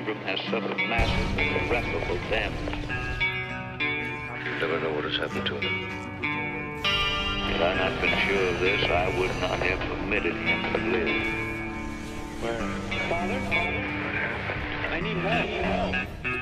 children has suffered massive and irreparable damage. You never know what has happened to him. Had I not been sure of this, I would not have permitted him to live. Where? Father? I need help.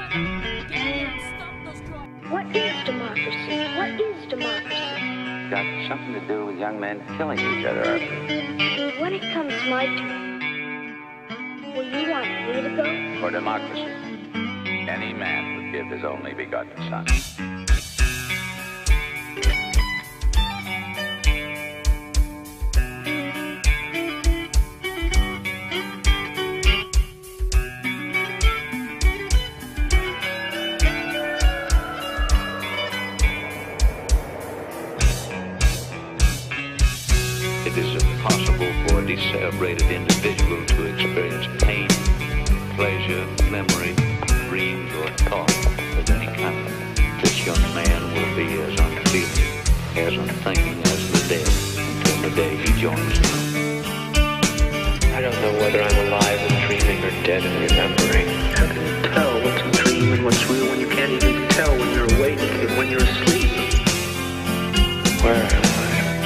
What is democracy? What is democracy? Got something to do with young men killing each other, I think. When it comes my turn, will you want me to go? For democracy, any man would give his only begotten son. It is impossible for a decerebrated individual to experience pain, pleasure, memory, dreams, or thought of any kind. This young man will be as unfeeling, as unthinking as the dead until the day he joins them. I don't know whether I'm alive and dreaming or dead and remembering. How can you tell what's a dream and what's real when you can't even tell when you're awake and when you're asleep? Where am I?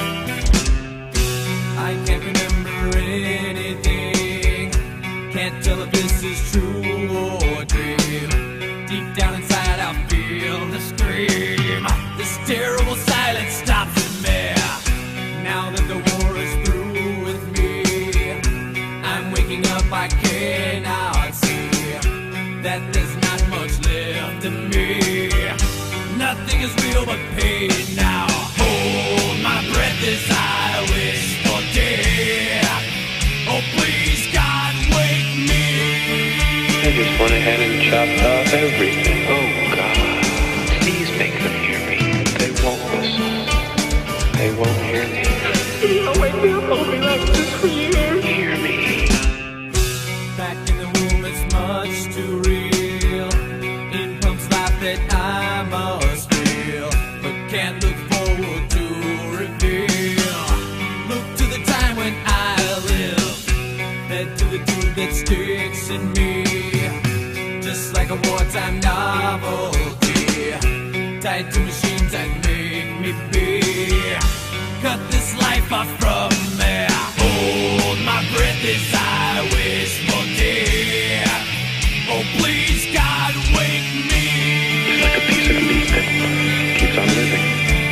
I can't remember anything. Can't tell if this is true or dream. Deep down inside I feel the scream. This terrible silence stops in me. Now that the war is through with me, I'm waking up, I cannot see that there's not much left of me. Nothing is real but pain now. Hold my breath as I wish for death. Oh please God, wake me. I just went ahead and chopped off everything. Oh God, please make them hear me. They won't listen. They won't hear me. Oh, wake me up, I'll be like this for years. Hear me. Back in the womb it's much too real. It pumps life that I must feel, but can't look forward to reveal. Look to the time when I lived, fed to the dude that sticks in me, just like a wartime novelty, tied to machines that make me be. Cut this life off from me. Hold my breath as I wish for death. Oh please God, wake me. It's like a piece of meat that keeps on living.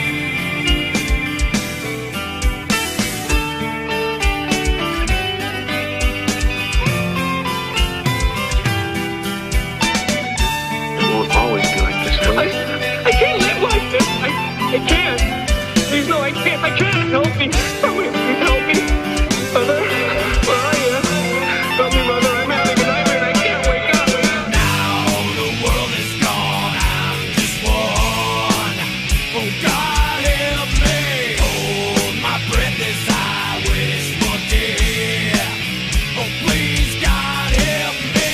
It won't always be like this, will it? I can't live like this. I can't. Please, no, I can't. I can't. Help me. Help me. Mother, where are you? Help me, Mother. I'm having a nightmare and I can't wake up. Now the world is gone, I'm just one. Oh God, help me. Hold my breath as I wish for death. Oh please God, help me.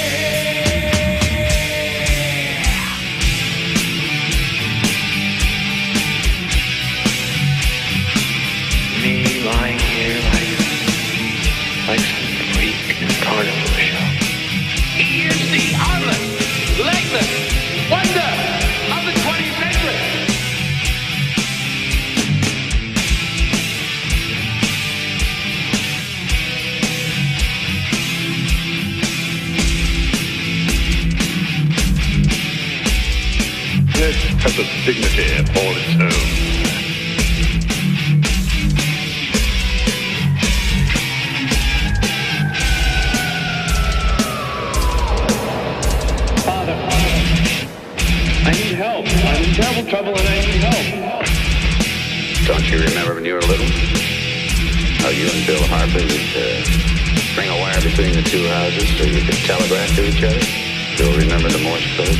Me lying here like some freak in a carnival show. He is the armless, legless wonder of the 20th century. This has a dignity all its own. Father, I need help. I'm in terrible trouble and I need help. Don't you remember when you were little? How you and Bill Harper would string a wire between the two houses so you could telegraph to each other? Still remember the Morse code?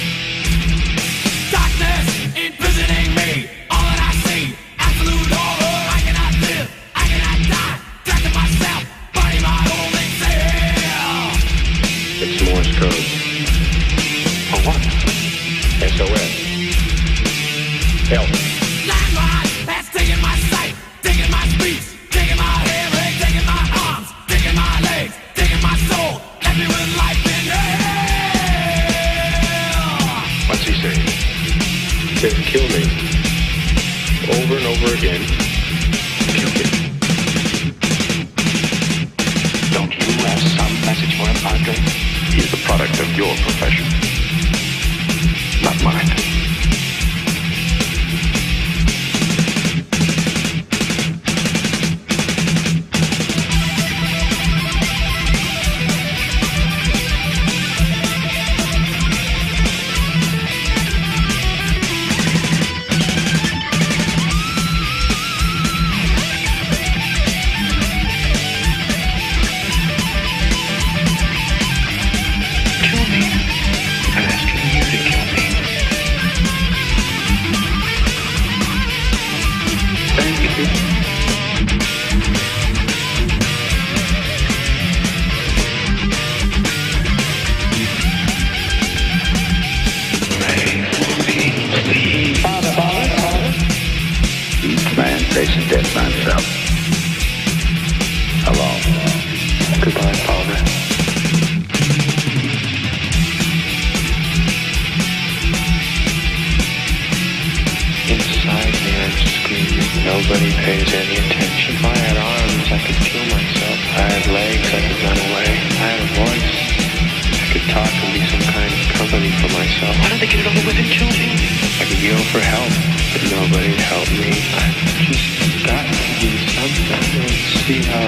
Darkness imprisoning me. All that I see, absolute horror. I cannot live, I cannot die. Trapped in myself, fighting my only self. It's Morse code. For what? SOS. Help. Landmine has taken my sight, taken my speech, taken my hearing, taken my arms, taken my legs, taken my soul, left me with life in hell. Each man faces death by himself. Alone. Goodbye, Father. Inside me, I'm screaming. Nobody pays any attention. If I had arms, I could kill myself. If I had legs, I could run away. If I had a voice, I could talk and be some kind of company for myself. Why don't they get it over with and kill me? I could yell for help, but nobody'd help me. I've just got to do something. I don't see how